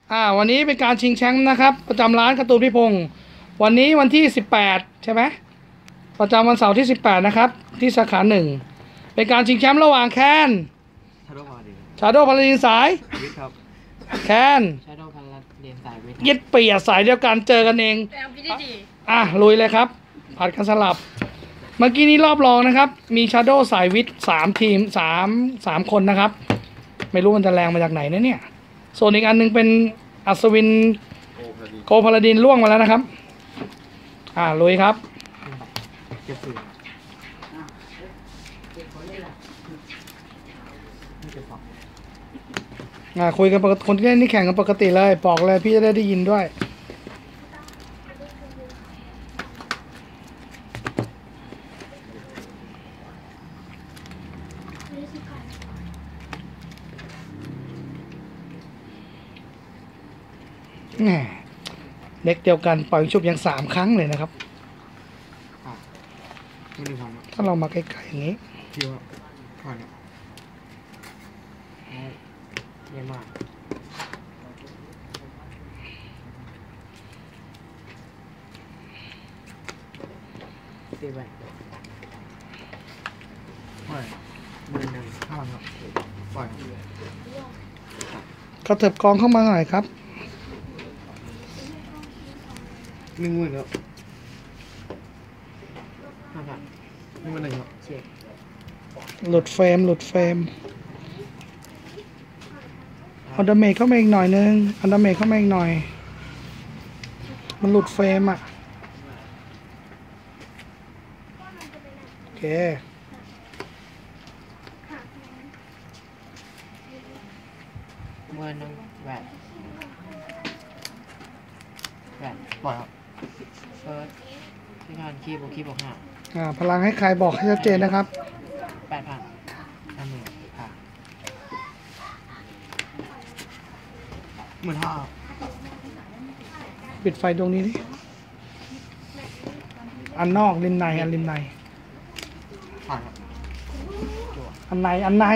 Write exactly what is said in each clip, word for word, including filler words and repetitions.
อ่าวันนี้เป็นการชิงแชมป์นะครับประจำร้านการ์ตูนพี่พงศ์วันนี้วันที่สิบแปดใช่ไหมประจำวันเสาร์ที่สิบแปดนะครับที่สาขาหนึ่งเป็นการชิงแชมป์ระหว่างแคนชาโดว์พาราดินชาโดว์พาราดินสายวิทครับแคนชาโดว์พาราดินสายวิทยึดเปียสายเดียวกันเจอกันเองอ่ะลุยเลยครับผัดกันสลับเมื่อกี้นี้รอบรองนะครับมีชาโดว์สายวิทสามทีมสามสามคนนะครับไม่รู้มันจะแรงมาจากไหนนะเนี่ยส่วนอีกอันนึงเป็นอัศวินโกพาลาดินล่วงมาแล้วนะครับอ่าลุยครับอ่าคุยกันปกติคนที่เล่นนี่แข่งกันปกติเลยบอกเลยพี่จะได้ได้ยินด้วยเด็กเดียวกันปล่อยชุบยังสามครั้งเลยนะครับถ้าเรามาใกล้ๆอย่างนี้เยอะมากตีไปปล่อยมือหนึ่งข้างครับปล่อยกระเถิบกองเข้ามาหน่อยครับหนึ่งหมื่นครับห้าพันหนึ่งหมื่นหนึ่งครับหลุดเฟรมหลุดเฟรมอันดาเมจเข้ามาอีกหน่อยนึงอันดาเมจเข้ามาอีกหน่อยมันหลุดเฟรมอ่ะโอเคเมื่อนึงแหวนแหวนปล่อยครับเฟิร์สที่งานคีบวกคีบวกห้าอ่าพลังให้ใครบอกให้ชัดเจนนะครับแปดพันห้าหมื่นค่ะหมื่นห้าปิดไฟดวงนี้ดิอันนอกริมในอันริมในอันในอันใน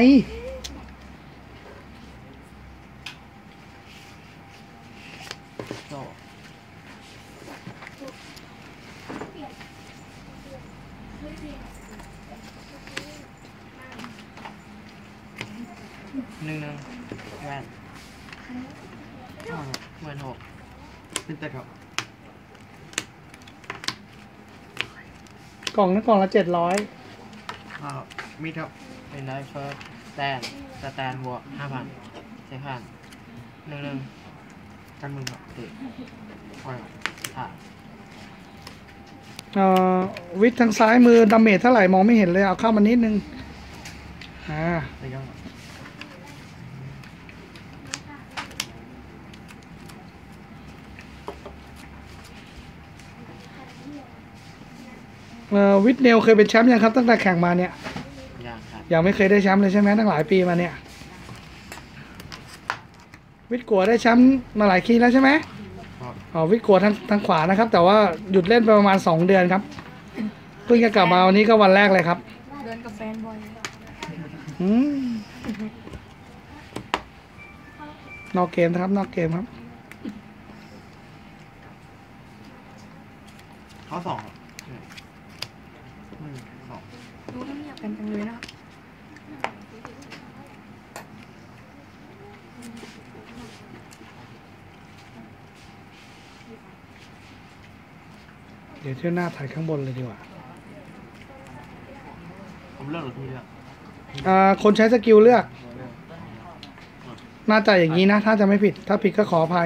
หนึ่งหนึ่งแวนหมื่นหกเป็นแต่ครับกล่องนั้นกล่องละเจ็ดร้อยอ่ามีครับเป็นได้เฟิร์สแตนสแตนบวกห้าพันเซ็คันหนึ่งหนึ่งกันมือครับติดปล่อยอ่าเอ่อวิทย์ทางซ้ายมือดาเมจเท่าไหร่มองไม่เห็นเลยเอาเข้ามานิดนึงอ่าวิทเนลเคยเป็นแชมป์ยังครับตั้งแต่แข่งมาเนี่ยยังครับยังไม่เคยได้แชมป์เลยใช่ไหมตั้งหลายปีมาเนี่ยวิทกัวได้แชมป์มาหลายทีแล้วใช่ไหมอ๋อวิทกัวทางทางขวานะครับแต่ว่าหยุดเล่นไปประมาณสองเดือนครับเพิ่งจะกลับมาวันนี้ก็วันแรกเลยครับเดินกับแฟนบอยอืมนอกเกมนะครับนอกเกมครับข้อสองดูเงียบกันจังเลยนะเดี๋ยวเที่ยวหน้าถ่ายข้างบนเลยดีกว่าผมเลือกหรือพี่เลือกอ่าคนใช้สกิลเลือกน่าจะอย่างนี้นะถ้าจะไม่ผิดถ้าผิดก็ขออภัย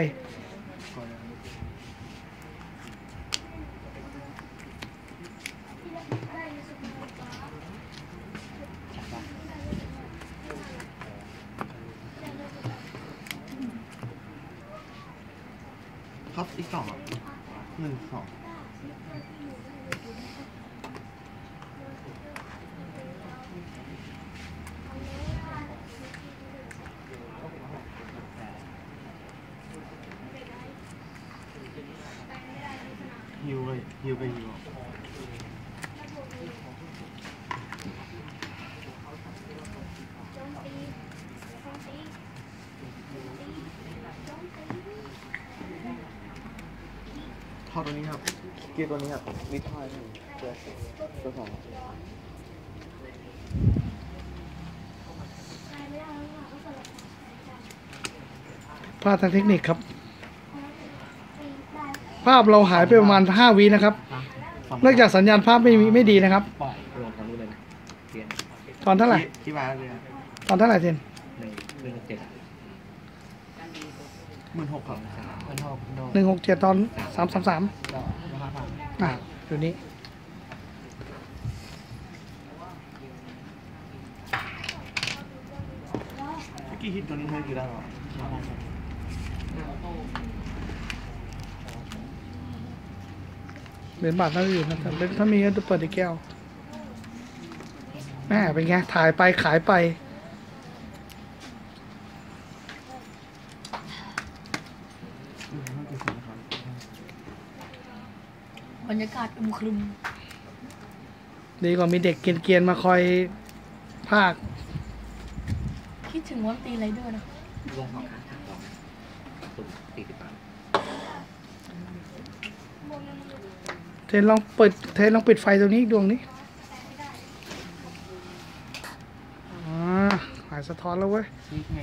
ครับอีกสองหนึ่งสองฮิวไปฮิวไปฮิวโเข้าตัวนี้ครับเกียร์ตัวนี้ครับมิดท้ายตัวตัวสองพลาดทางเทคนิคครับ ภาพเราหายไปประมาณห้าวินะครับเนื่องจากสัญญาณภาพไม่มีไม่ดีนะครับปล่อยรวมกันรู้เลยเปลี่ยนตอนเท่าไหร่ที่มาเลยตอนเท่าไหร่เทนหนึ่งหนึ่งเจ็ดหมื่นหกครับหมื่นหกหนึ่งหกเจ็ดตอนสามสามสามดอกราคาพันอ่ะดูนี้เมื่อกี้ฮิตตัวนี้เท่ากี่ได้หรอเหรียญบาทน่าจะอยู่นะแต่ถ้ามีก็จะเปิดอีกแก้วแม่เป็นไงถ่ายไปขายไปบรรยากาศอึมครึมดีกว่ามีเด็กเกรียนๆมาคอยภาคคิดถึงวันตีไรเดอร์นะรวมสองครั้งสามสองสุ่มสี่สิบบาทเทนลองเปิดเทนลองปิดไฟตรงนี้ดวงนี้อ่าหายสะท้อนแล้วเว้ยนี่ไง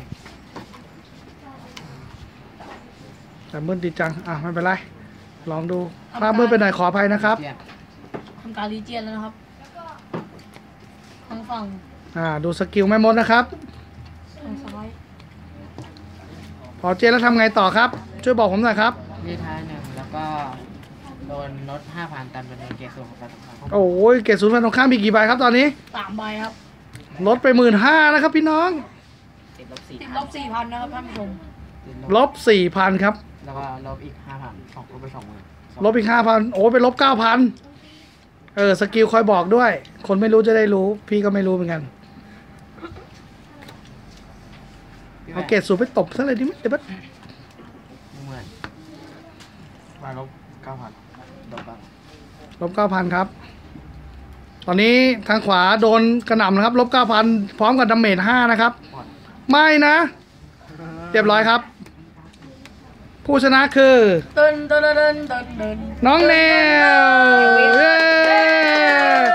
แต่มืดดีจังอ่ะไม่เป็นไรลองดูภาพมืดไปหน่อยขออภัยนะครับทำการรีเจียนแล้วนะครับทางฝั่งอ่าดูสกิลแม่มดนะครับทางซ้ายพอเจนแล้วทำไงต่อครับ ช่วยบอกผมหน่อยครับรีท้ายหนึ่งแล้วก็โดนลดห้าพันตามจำนวนเกรดส่วนของการสงครามโอ้ยเกรดศูนย์พันตรงข้ามมีกี่ใบครับตอนนี้สามใบครับลดไปหมื่นห้านะครับพี่น้องติดลบสี่ติดลบสี่พันนะครับท่านผู้ชมติดลบสี่พันครับแล้วก็ลบอีกห้าพันสองลบไปสองหมื่นลบอีกห้าพันโอ้ยไปลบเก้าพันเออสกิลคอยบอกด้วย คนไม่รู้จะได้รู้ พี่ก็ไม่รู้เหมือนกันเอาเกรดสูงไปตบซะเลยดิมั้ยเดี๋ยวบัดหนึ่งหมื่นมาลบเก้าพันลบแบบลบเก้าพันครับ ตอนนี้ทางขวาโดนกระหน่ำนะครับ ลบเก้าพันพร้อมกับดาเมจห้านะครับ ไม่นะ เรียบร้อยครับ ผู้ชนะคือเดินเดินเดินเดินเดินน้องเนวเย้